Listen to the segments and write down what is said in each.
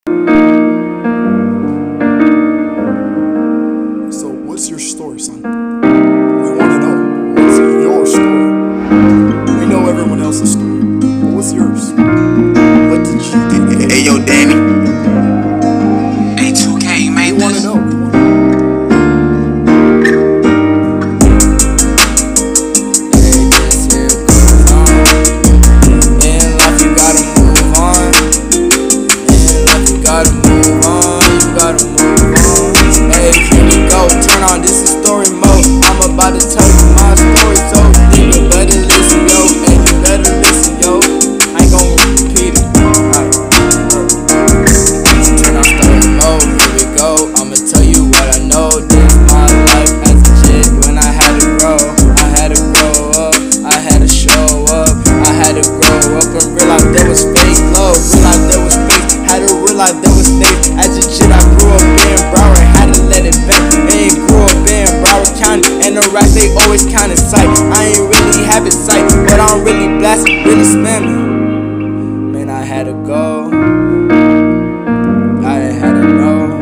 So what's your story, son? We want to know. What's your story? We know everyone else's story, but what's yours? What did you do? Hey, yo, Danny. Hey, 2K, you made We want to this? know. We want to know. This is story mode. I'm about to tell you my story, so you better listen, yo. Hey, you better listen, yo. I ain't gon' repeat it. Alright, turn on story mode. Here we go. I'ma tell you what I know. This my life as a kid when I had to grow. I had to grow up. I had to show up. I had to grow up and realize there was fake love. Realize there was fake. Had to realize there was snakes. As a kid, I grew up in Broward. Had to let it back. And the racks, they always kinda sight. I ain't really having sight, but I'm really blasting, really spamming. Man, I had to go. I had to know.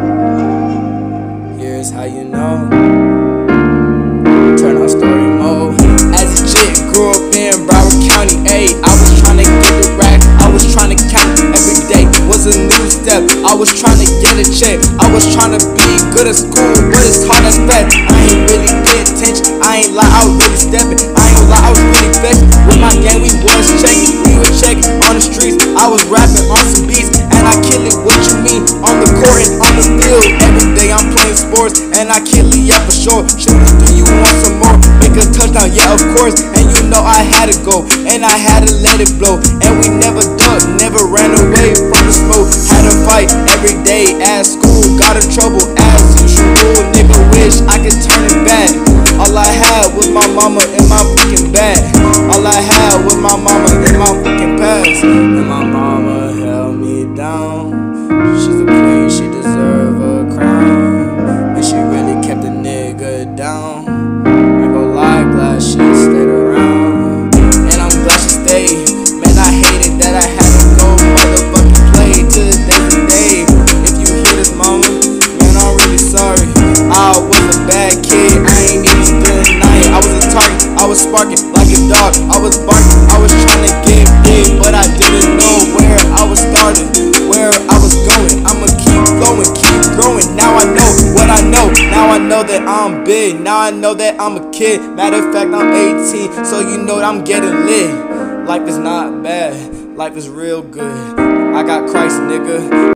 Here's how you know. Turn on story mode. As a chick, grew up in Broward County. Ayy, I was trying to get the rack. I was trying to count every day. Was a new step. I was trying to get a check. I was trying to be good at school, but it's hard as that. I ain't really pay attention. I ain't lie, I was really stepping. I ain't lie, I was really vexed. With my gang, we was checking. We were checking on the streets. I was rapping on some beats, and I kill it. What you mean? On the court and on the field. Every day I'm playing sports, and I kill it, yeah, for sure. Shooters, do you want some more? Make a touchdown, yeah, of course. And you know I had to go, and I had to let it blow. And we never ducked, never ran away from the smoke. Had to fight every day at school. Got in trouble as usual. Nigga wish I could turn it back. All I had was my mama in my fucking bag. All I had was my mama in my fucking past. And my mama held me down. She's a queen, she deserve a crown. And she really kept the nigga down. I go lie, glad she stayed around. And I'm glad she stayed. Man, I hated that I had to go motherfucking play to the day. If you hear this, mama, man, I'm really sorry. I was a bad kid, I ain't even spending night. I was a target, I was sparking like a dog. I was barking, I was trying to get big, but I didn't know where I was starting, where I was going. I'ma keep flowing, keep growing. Now I know what I know. Now I know that I'm big. Now I know that I'm a kid. Matter of fact, I'm 18, so you know that I'm getting lit. Life is not bad, life is real good. I got Christ, nigga.